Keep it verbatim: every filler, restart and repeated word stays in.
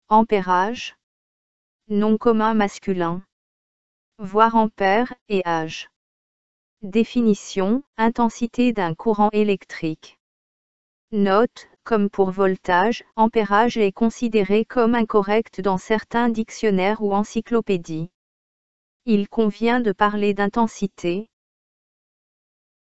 Ampérage. Nom commun masculin. Voir ampère et âge. Définition, intensité d'un courant électrique. Note, comme pour voltage, ampérage est considéré comme incorrect dans certains dictionnaires ou encyclopédies. Il convient de parler d'intensité,